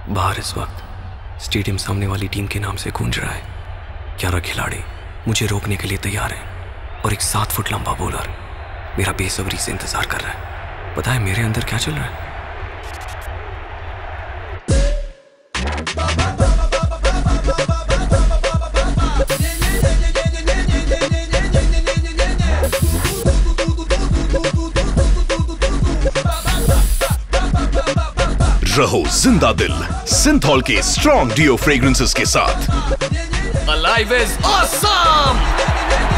बाहर इस वक्त स्टेडियम सामने वाली टीम के नाम से गूंज रहा है। 11 खिलाड़ी मुझे रोकने के लिए तैयार हैं और एक 7 फुट लंबा बॉलर मेरा बेसब्री से इंतजार कर रहा है। पता है मेरे अंदर क्या चल रहा है? रहो जिंदा दिल सिंथॉल के स्ट्रॉन्ग डियो फ्रेग्रेंसेस के साथ। Alive is awesome!